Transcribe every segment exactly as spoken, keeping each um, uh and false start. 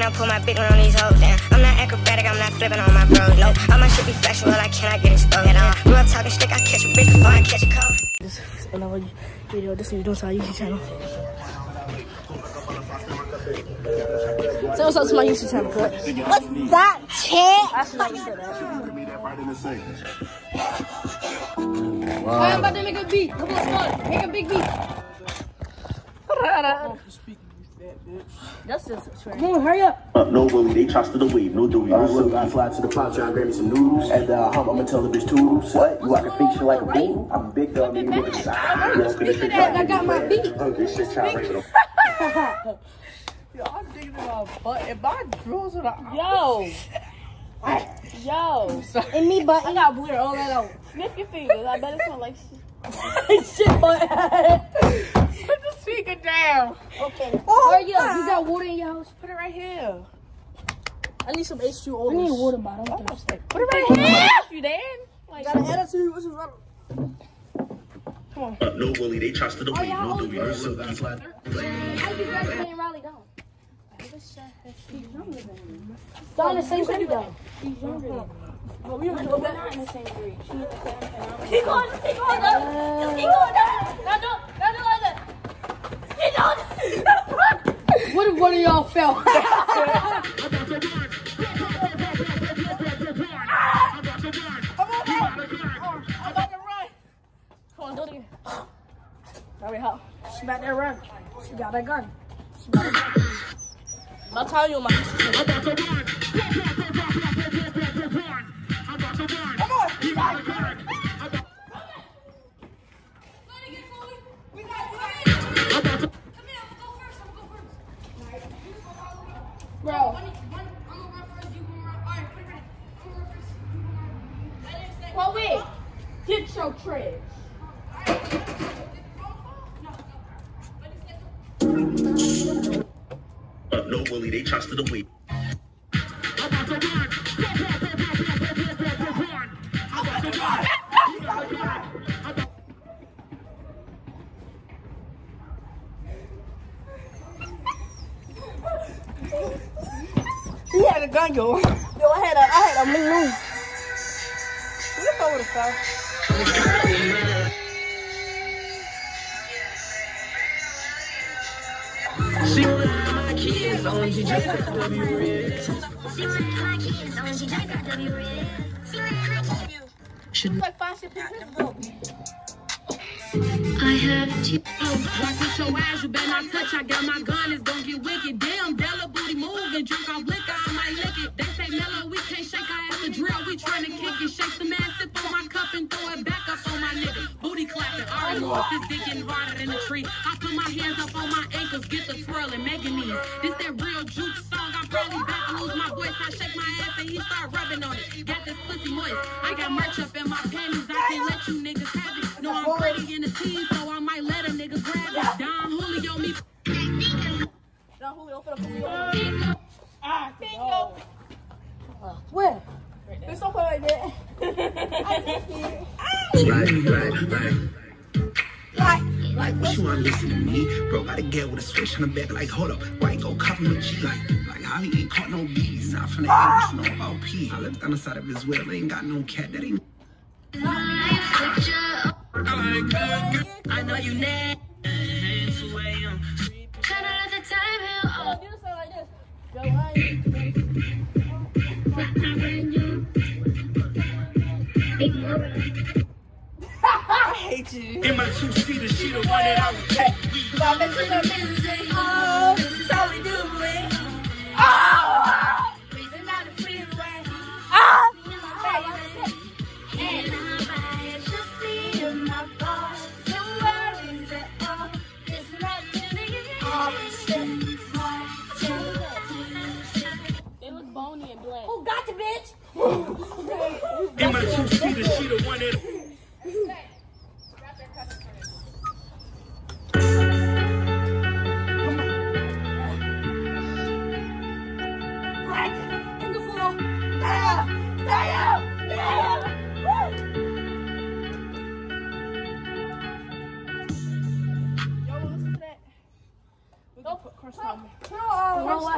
I pull my big one on these hoes, damn. I'm not acrobatic, I'm not flipping on my bros, no. All my shit be factual, I cannot get it stolen. Yeah. Grew up talking shit, I catch a bitch before I catch a cold. This is another video. This is doing to our YouTube channel. Say what's up to my YouTube channel, correct? What's that, champ? I should never say that. Wow. I'm about to make a beat. Come on, start. Make a big beat. That's just a train. Come on, hurry up. Uh, no Willie, they trusted the wave, no Dewey. I still gotta fly to the plot, try and grab me some noodles. At the hump, I'ma tell the bitch toodles. What? You like to fake shit like a fool? I'm a big dog, nigga, with a side. You walk in the street, I got my beat. hungry shit, try to raise it up. Yo, I'm digging in my butt and my drills are the Yo. Yo. And me, but I got blur all that out. Sniff your fingers. I bet it smell like shit. shit, but Put the speaker down. okay. Oh, hurry up. You got water in your house? Put it right here. I need some H two O. I need a water bottle. I'm thirsty. Put it right here. You then? Like, Got an attitude. What's wrong? come on. Uh, no Willie, they trusted the wave, no Dewey. How you guys playing Raleigh down? Still in the same grade though. He's younger than me. Well, we don't know We're that. not in the same grade. She's in the same and I'm Keep going. Keep going. Just keep going. Now do. Now do like that. Keep going. What if one of y'all fell? I'm about to run. Come on, do it again. Hurry up. She about to run. She got a gun. I'm telling you, my Bro. Well, wait. Get your trash. Uh, no Willie, they trusted the wave. He had a gun, yo. Yo, I had a, I had a move. Who the fuck would have fell? She wanted my kids on G J W Like five, six minutes ago. I have to. Watch with your eyes, you better not touch. I got my gun, it's gonna get wicked. Damn, Della booty moving, drink off liquor, I might lick it. They say mellow, we can't shake our ass to drill. We tryna kick it, shake some ass, sip on my cup and throw it back up on my nigga. Booty clapping, already know if this dick getting harder than a tree. I put my hands up on my ankles, get the twirling, making these. This that real juke song, I'm probably back to lose my voice. I shake my ass and he start rubbing on it. Got this pussy moist, I got merch up in my panties. I can't let you niggas have it. No, I'm pretty in the team, so I might let a nigga grab it. Don Julio me. Don Julio, for the Julio. Ah, bingo. Where? Bitch, don't play like that. Right, right, right. Like, what you wanna listen to me? Bro, gotta get with a switch on the back, like, hold up, why you go cover me G? Like, like, how he ain't caught no bees? Not from the English, no about P. I left on the side of his will, ain't got no cat, that ain't. I know you next. Oh, do something like this. Yo, I ain't. I hate you. In my two-seater, she the one that I would take. Stop it to the music. Oh, this is how we do it. Oh! Reason not to freeze away. Ah! And I just see in my boss. No worries at all. It's not really They look bony and black. Who got the bitch? In my two-seater, she the one that. In the floor. Damn! Damn! Damn! Yo, listen to that. We go put crust on me. No, You know what?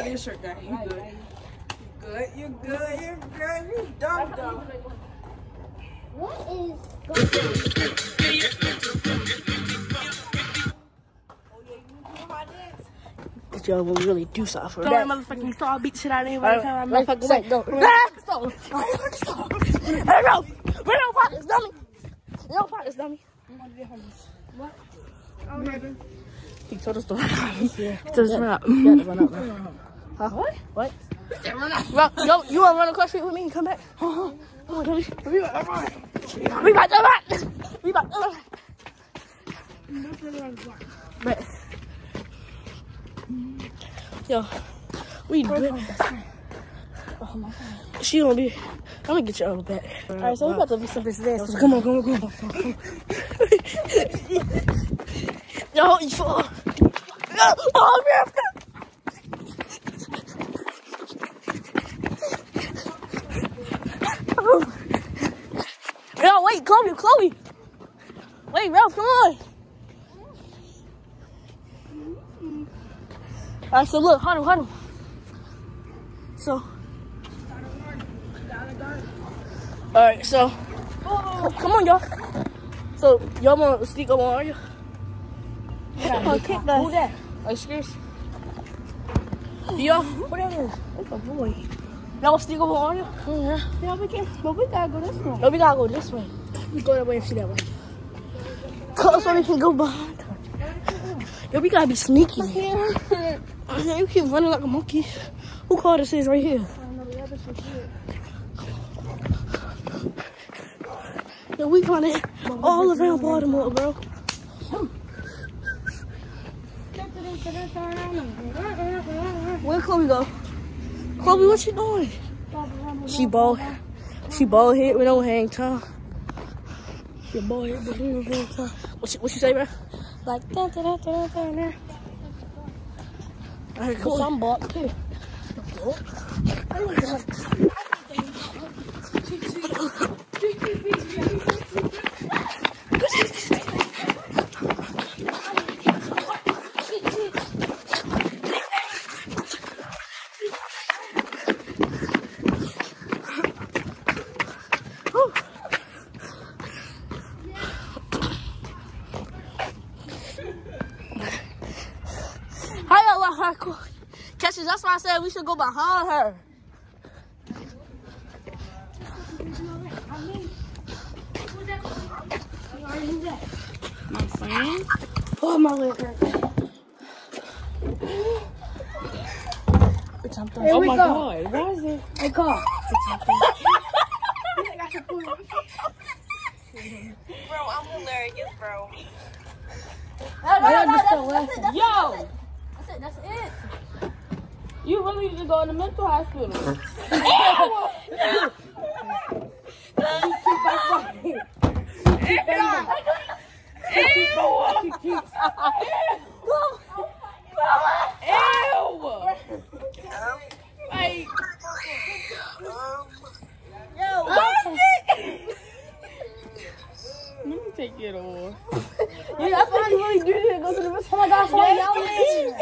out of your shirt, guy. You good. You good. You good. You good. You dumb, dumb. What is But y'all will really do something for Don't that. motherfucking saw beat shit out of anybody. Alright, motherfucking wait, go. Stop. Hey, Ralph. Bring no pockets, dummy. No pockets, dummy. What? He told us to run out. He told us to run out. Yeah, to run out, bro. Huh? What? What? Run out. Well, yo, you wanna run across the street with me and come back? Come on, dummy. We about to run. We about to run. We about to run. But, yo, we good. Oh, my God. She gonna be. I'm gonna get your other back. Alright, so we about to be some bitches there. So come on, come on, come on. Yo, you fall. No, oh, man. Yo, wait, Chloe, Chloe. Wait, Ralph, come on. Alright, so look, huddle, huddle. So. Alright, so. Oh, come on, y'all. So, y'all wanna sneak up on, are you? Oh, kick that. Who that? Excuse. Yo, what that is? It's a boy. Y'all sneak up on, are you? Yeah. Yeah, we can. But we gotta go this way. No, we gotta go this way. We go that way and see that way. Cause so we can go behind her. Yo, we gotta be sneaky. Yeah, you keep running like a monkey. Who called this is right here? Yo, we running all around Baltimore, bro. Where Chloe go? Chloe, what you doing? She bald. She bald head with no hang time. She bald head with no hang time. What you, what you say, bro? Like, da da da da da da. Alright, cool. I'm bald too. Catches, that's why I said we should go behind her. My friend? Oh, my leg hurts. Oh my God, why is it? Hey, call. Bro, I'm hilarious, bro. No, no, no, no, that's, still that's it, that's Yo! it, that's it, that's it, that's it. You really need to go in the mental hospital. Like, Yo, let me take it off. Yeah, that's what you really do to go to the rest. Oh my gosh, Yeah. y'all in.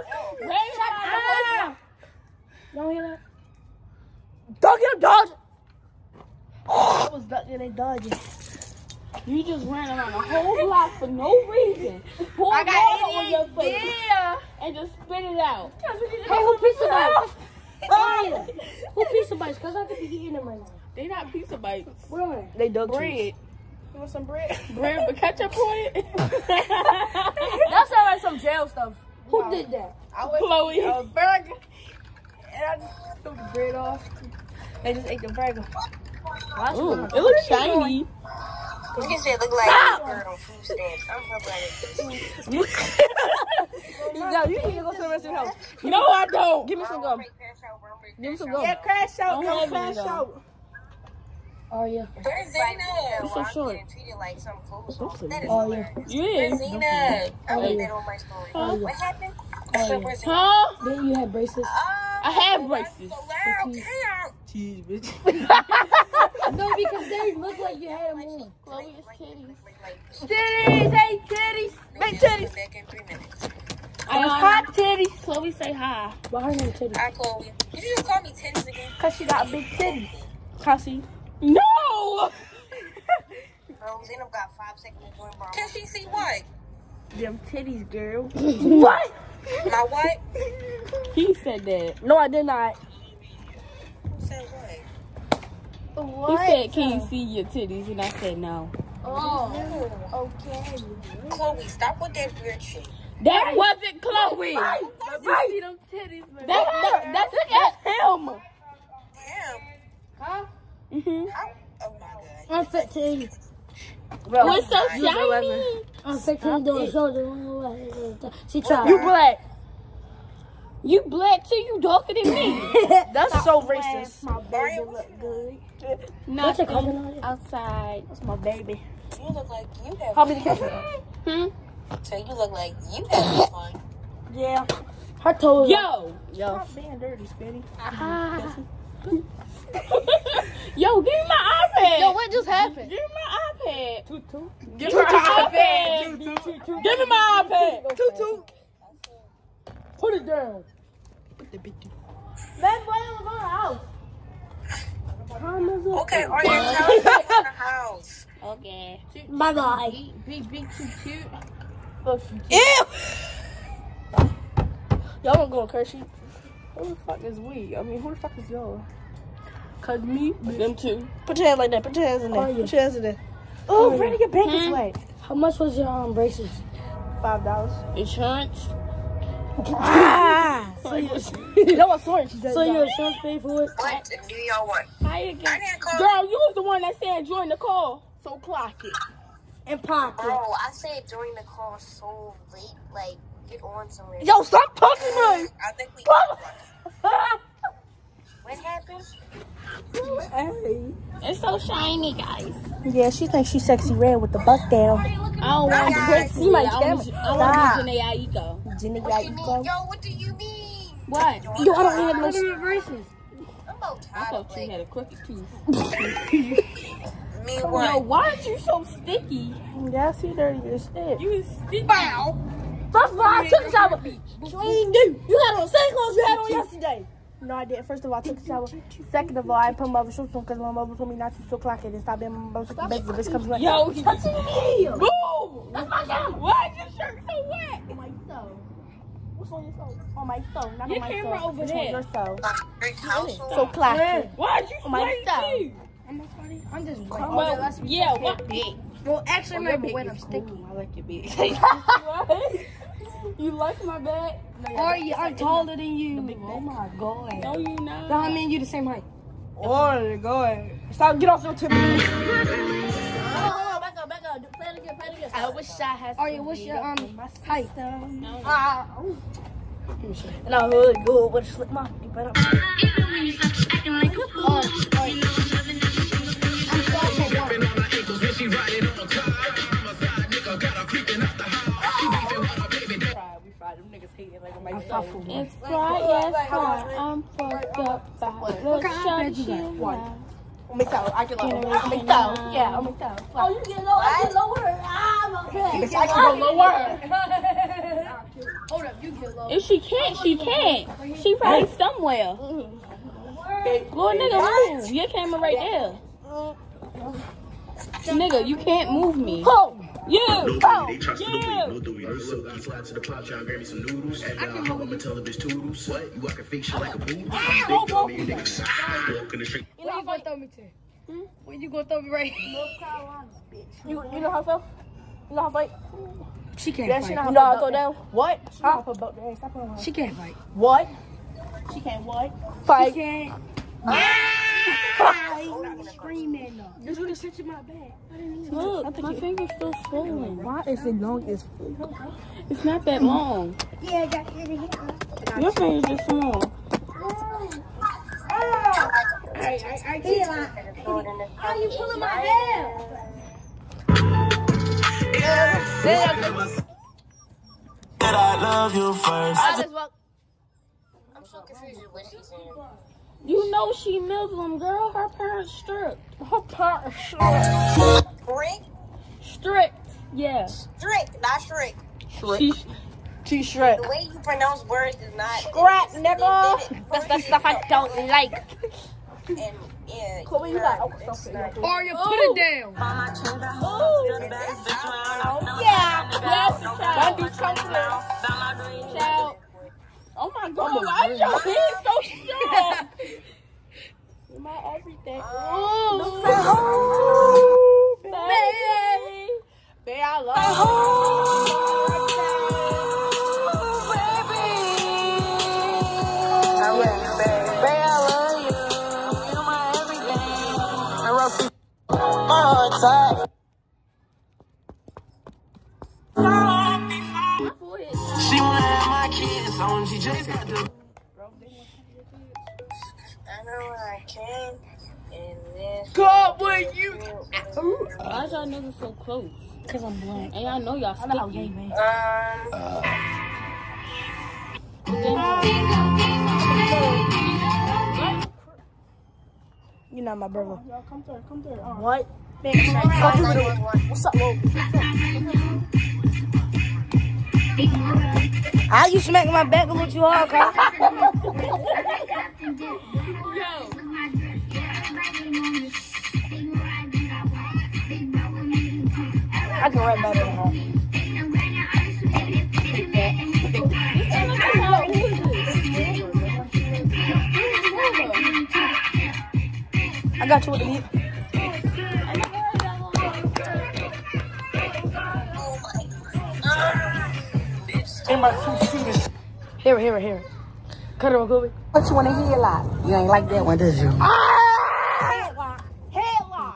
Don't hear that? Dog him, dodge. I was ducking and dodging. You just ran around the whole block for no reason. Pour I got water on your it. face Yeah. and just spit it out. Hey, who pizza bites? Oh, who pizza bites? Cause I could be eating them right now. They not pizza bites. Where are they? They dug Bread. You want some bread? Bread with ketchup on it. That sounds like some jail stuff. Who did that? I went Chloe. A burger. And I just took the bread off. They just ate the burger. Ooh, it looks shiny. You can say it look like a bird on food stamps. I'm probably No, you need to go to the rest of the house. No, I don't. Give me some gum. Give me some gum. Yeah, crash out. Don't Go have crash any, out. Oh, yeah. Where's Zena? You're so short. Treated like some fool. That is Oh, yeah. hilarious. You Where's is. Zena? I read that on my story. Oh, yeah. What happened? Oh, yeah. Where's Zena? Huh? Then you had braces. I have braces. So loud. Damn. Cheese, bitch. No, because they look like you had them on. Chloe's titties. Titties, hey, titties. Big titties. Back in three minutes. I hot titties. Chloe say hi. Why her name titties? Hi, Chloe. Did you just call me titties again? Cause she got big titties. Cassie. No! Bro, Zainab got five seconds to join bar. Can she see what? Them titties, girl. What? My what? He said that. No, I did not. Who said what? What? He said, can you see your titties? And I said no. Oh, okay. Chloe, stop with that weird shit. That wasn't Chloe. Right. Right. See them titties, man. That, that, that's, that's him. Damn. Huh? Mm-hmm. How? Oh my god. I'm fifteen. Bro, it's so She's eleven. shiny. I'm fifteen doing shoulder. She tried. You black. You black too. You darker than me. That's so racist. My baby look good. Not What's your cousin on it? outside. That's my baby. You look like you have How many kids? Hmm? So you look like you have fun. Yeah. Her toes. Yo. Yo. Stop being dirty, Spitty. Ah. Yo, give me my iPad. Yo, what just happened? Give me my iPad. Toot toot. Give me my iPad. Give me my iPad. Toot toot. Put it down. Put the big dude. Man, boy, I'm going to the house. Okay, are you telling me in the house? Okay. Bye bye. Big, big, toot, toot. Ew. Y'all don't go curse you. Who the fuck is we? I mean, who the fuck is y'all? Cause me, them two. Put your hands like that. Put your hands in there. Oh, yeah. Put your hands in there. Oh, yeah. Brandon, your bank is wet. How much was your um, braces? Five dollars. Insurance. Ah. So you, That was sorry. She so your insurance paid for it? What? Do y'all what? Hi again. I didn't call. Girl, you was the one that said join the call. So clock it. And pocket. Bro, I said during the call so late, like get on somewhere. Yo, stop talking to me. I think we. What happened? Hey. It's so shiny, guys. Yeah, she thinks she's sexy red with the bust down. I don't want Guys, to see my I camera. I want to be Janae Aiko. What you mean? Janae Yo, what do you mean? What? Yo, I don't have no braces. I'm about I tired thought of you like, had a crooked tooth. me Yo, what? why is you so sticky? Yeah, I see dirty as shit. You is sticky. Bow. First of all, I took a shower. What you ain't do? You had on the same clothes you had on yesterday. No, I didn't. First of all, I took a shower. Second of all, I put my other shorts on because my mother told me not to so clock it and stop being my mother's back. The bitch comes like, yo, he's touching me. Boom! That's my camera. Why is your shirt so wet? On my toe. What's on your toe? On my toe. Not Your on my camera toe. over It's there. on your toe. Great house. So clock it. Why'd you On my spray toe. too? I'm not funny. I'm just wet. Well, yeah, what? Well, actually, Oh, remember your when big I'm is sticky. cool. I like your big. You like my bag? No, Or you, I'm taller than you. Oh my god. No, you not. No, I mean you the same height. Oh, god. Stop, get off your tip. Oh, back up, back up. Play it again, play it again. I wish I had. Are you, what's your um height? Ah. And I really good with a slip my feet, but I'm. It's right, yes, right. I'm fucked up. What kind of bed you got? What? On my toe, I get lower. On my toe, yeah, on my toe. Oh, you get lower. I get lower. Ah, okay. Bitch, I can go lower. Hold up, you get lower. If she can't, she can't. She probably somewhere. Little nigga, move. Your camera right there. Nigga, you can't move me. Oh, you. Oh, you. So I fly to the club, try and grab me some noodles. And uh, I'm gonna tell the bitch toodles. What? You walking fake shit like a boo? Big dog, me, nigga. Walk in the street. Where you gonna throw me to? Hmm? Where you gonna throw me right? North Carolina, bitch. You, you know how I feel? You know how I fight? She can't Yeah, fight. she know how, you know how I throw down? What? She know how I put both down. Stop playing with her. She can't fight. What? She can't what? Fight. She can't. Screaming though. You're gonna touch in my bag. Look, my finger's still swollen. Why is it long as It's not that long. Yeah, I got it here. Your finger's just small. Alright, alright, alright. How you pulling my hair? I love you first. I just walk. I'm so confused with what she's saying. You know she Muslim, girl. Her parents strict. Her parents strict. Strict? Strict. Yeah. Strict, not strict. She, T-Shrek. The way you pronounce words is not. Scrap, nigga. That's the stuff I don't like. And, yeah, Chloe, you got oh, stuff. Arya, put it down. Oh, yeah. Yes, child. Don't do something. Child. Oh my God, why is your head so strong? You're my everything. Oh, baby. Baby, I love you. I love you, baby. Baby, I love you. You're my everything. I wrote you. My heart tight. She wanna have my kids on. She just got the. I know I can. And this. God, what you? Why y'all niggas so close? Cause I'm blind. And y'all know y'all sticky. Um. You're not my brother. Y'all come through, come through. Uh, What? What's up, Lo? How you smacking my back a little too hard, Carl? I can rap better than her. I got you with the beat. In my two shooters. Here, here, here. Cut it on, Kobe. What you want to hear a lot? You ain't like that one, does you? Headlock. Headlock.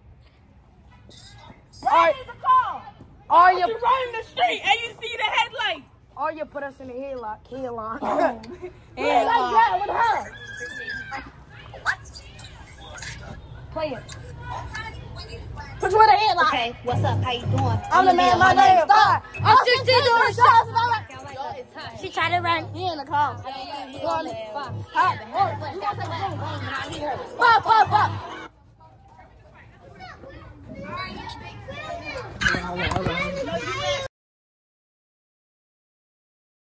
Right is a car. Arya, You run in the street and you see the headlight. Arya put us in the headlock. Headlock. You ain't like that with her. Play it. Put you in a headlock. Okay, what's up? How you doing? I'm the man, my name is Star. I'm sixteen doing shots. She tried to run. He in the car. Pop, pop, pop. Pop, pop, pop.